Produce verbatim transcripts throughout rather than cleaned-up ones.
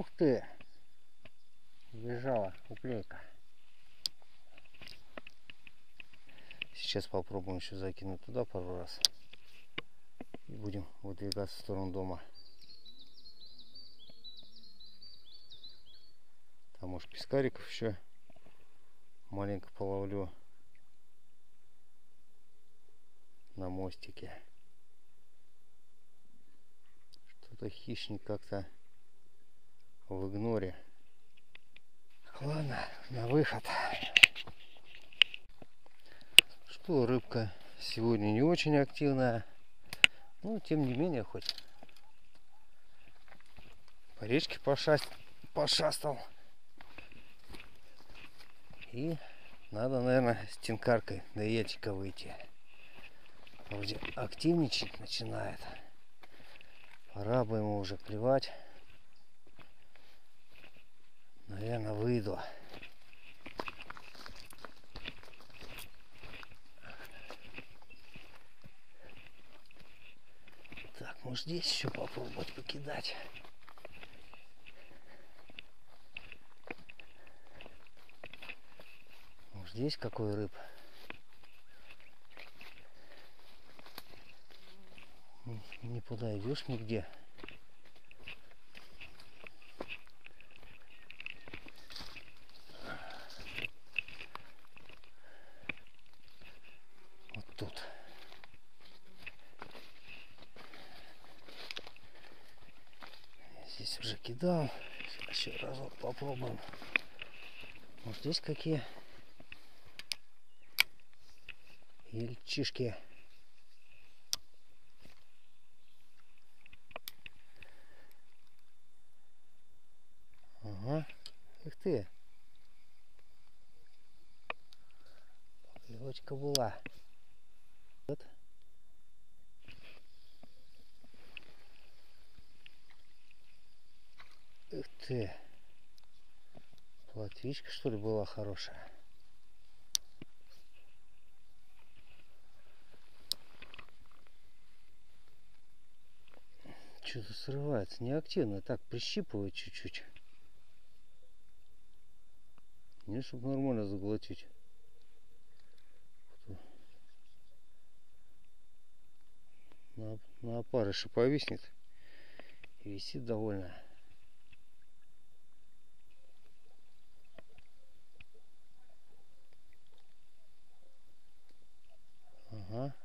Ух ты! Бежала уклейка. Сейчас попробуем еще закинуть туда пару раз. И будем выдвигаться в сторону дома. Там, может, пескариков еще маленько половлю на мостике. Что-то хищник как-то в игноре. Ладно, на выход. Что, рыбка сегодня не очень активная. Но тем не менее, хоть по речке пошаст... пошастал. И надо, наверное, с тинкаркой до ячика выйти. Вроде активничать начинает. Пора бы ему уже клевать. Наверное, выйду. Так, может, здесь еще попробовать покидать. Может, здесь какой рыб? Не подойдешь нигде. Вот тут. Здесь уже кидал. Еще разок попробуем. Вот здесь какие ельчишки. Ага. Ух ты. Поклевочка была. Вот. Ух ты. Плотвичка, что ли, была хорошая. Что-то срывается. Неактивно. Так, прищипывает чуть-чуть. Не, чтобы нормально заглотить. На, на опарыше повиснет. И висит довольно. Ага.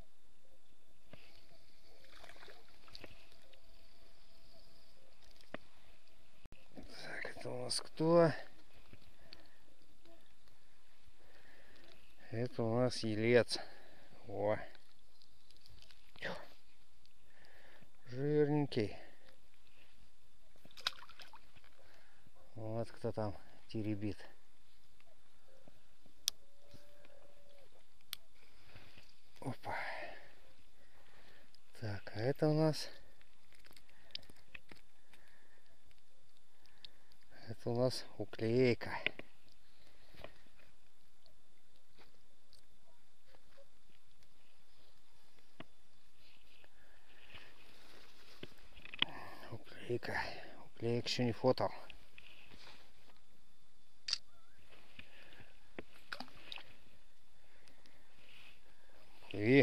Так, это у нас кто? Это у нас елец. О. Жирненький. Вот кто там теребит. Опа. Так, а это у нас... Это у нас уклейка. Уклейка. Уклеек еще не фотал. И...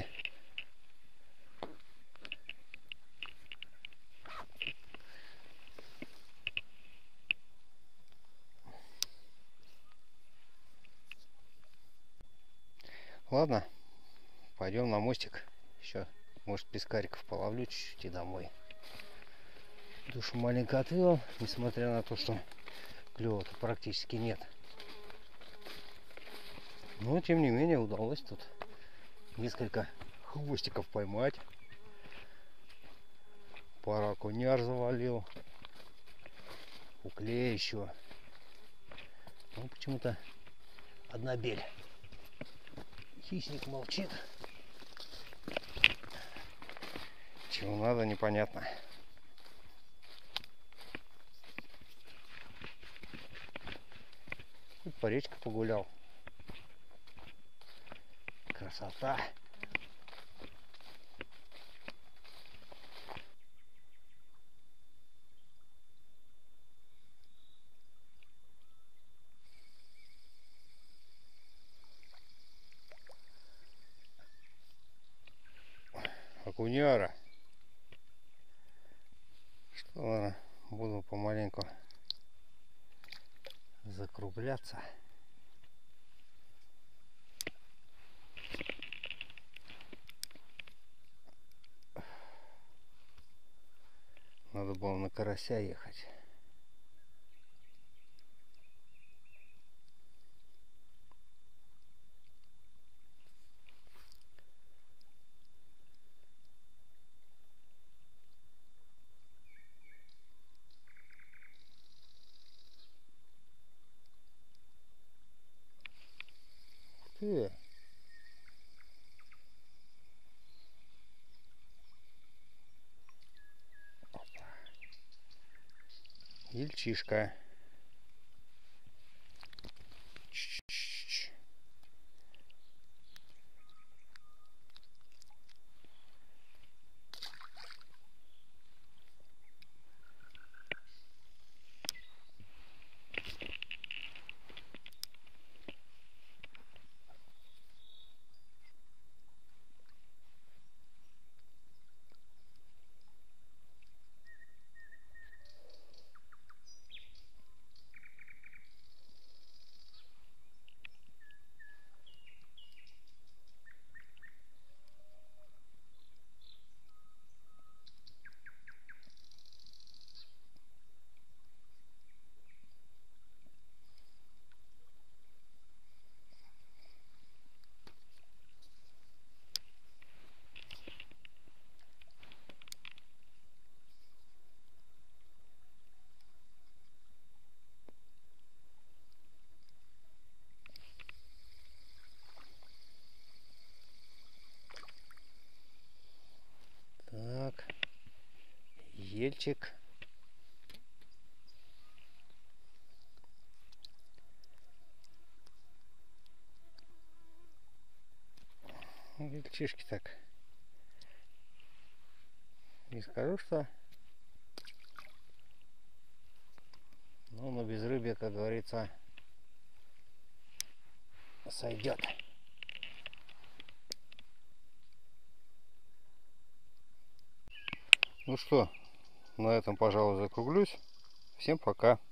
Ладно, пойдем на мостик. Еще, может, пескариков половлю чуть-чуть и домой. Душу маленько отвел, несмотря на то, что клёва-то практически нет. Но, тем не менее, удалось тут несколько хвостиков поймать. Пару окуняр завалил. Уклея еще. Ну, почему-то одна бель. Хищник молчит. Чего надо, непонятно. Тут по речке погулял. Красота. окуняра. Что, ладно, буду помаленьку закругляться. Надо было на карася ехать. Ты. Ельчишка. Ч-ч-ч. Так, ельчик. Ельчишки так. Не скажу, что. Ну, на безрыбье, как говорится, сойдет. Ну что, на этом, пожалуй, закруглюсь. Всем пока.